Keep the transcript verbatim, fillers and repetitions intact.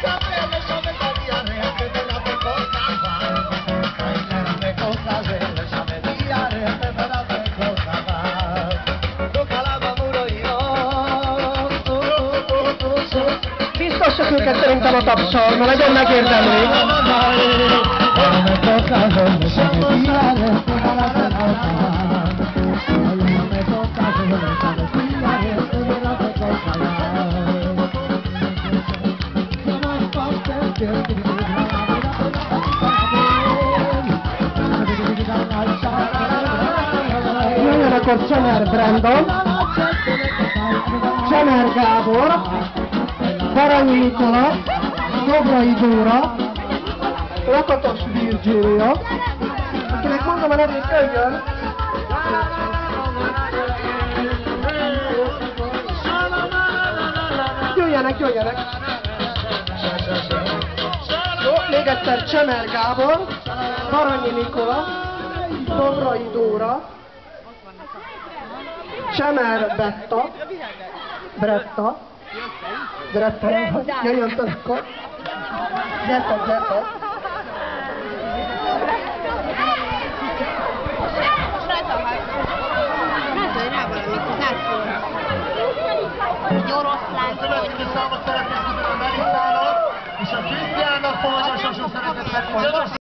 Biztosak őket szerintem a tapsal, mert nagyon megérdemlik. Jöjjön akkor Csemer Brandon, Csemer Gábor, Baranyi Nikola, Dobrai Dóra, Lakatos Virgília, akinek mondom a nevét, jöjjön! Jöjjenek, jöjjenek! Jó, még egyszer Csemer Gábor, Baranyi Nikola, Dobrai Dóra, Csemer Betta, Bretta, Bretta, jöjjön akkor. Bretta, Bretta. Egy oroszlán Következő számot szeretnék mutatni a Meriszának, és a Krisztiánnak, Polzsás, szeretettel